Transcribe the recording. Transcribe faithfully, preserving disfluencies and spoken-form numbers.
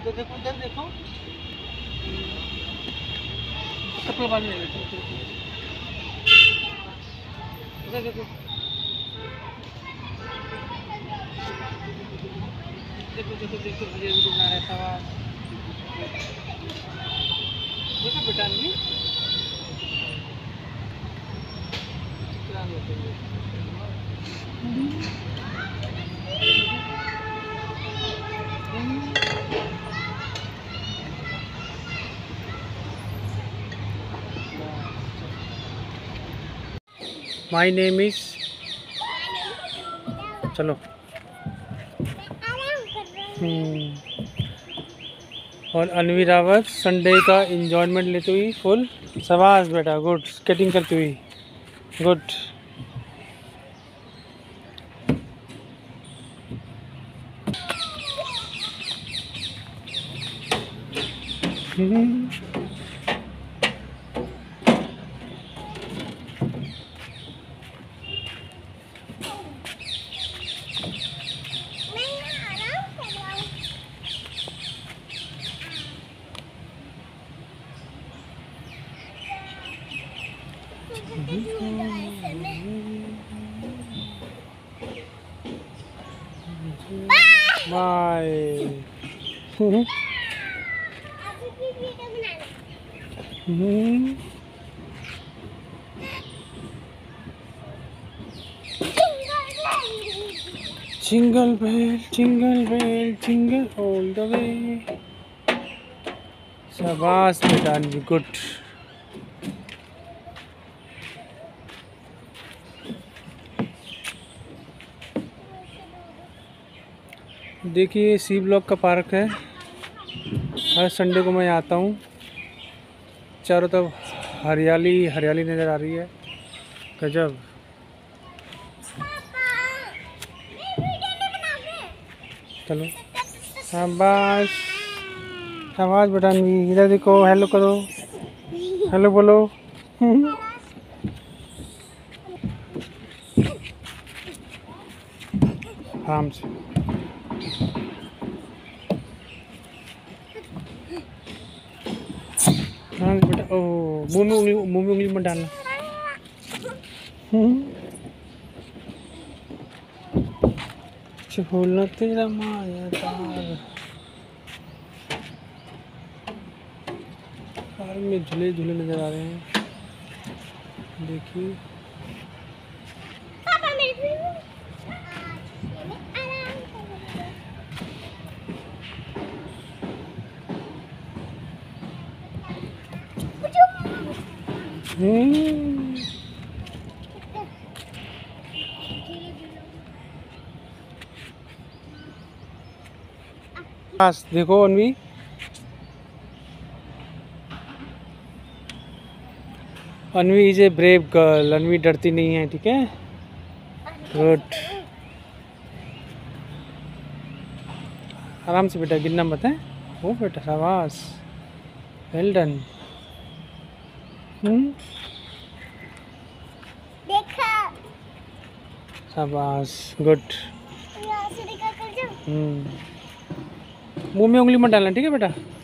उधर देखो, उधर देखो। चप्पल बांध ले, उधर देखो, देखो देखो देखो वीडियो वीडियो बना रहा था। देखो बेटा नहीं कितना होते हैं। माई नेम इज, चलो। हम्म और अनवी रावत संडे का एंजॉयमेंट लेते हुई फुल। शाबाश बेटा, गुड। स्केटिंग करती हुई, good. Bye. Jingle bell, jingle bell, jingle all the way. शाबाश बेटा, गुड। देखिए सी ब्लॉक का पार्क है। हर संडे को मैं आता हूँ। चारों तरफ हरियाली हरियाली नज़र आ रही है, गजब। चलो शाबाश, शाबाश बेटा। इधर देखो, हेलो करो, हेलो बोलो। आराम से। हाँ बेटा, ओ मुंह में उंगली, मुंह में उंगली मत डालना। झूलना तेरा माया तार। पार्क में झूले झूले नजर आ रहे हैं, देखिए। हम्म बस देखो Anvi, Anvi is a brave girl. Anvi डरती नहीं है, ठीक है, गुड। आराम से बेटा, गिरना मत है। ओ बेटा, शाबाश, वेल डन। हम्म शाबाश, गुड। हम्म मुंह में उंगली मत डालना, ठीक है बेटा।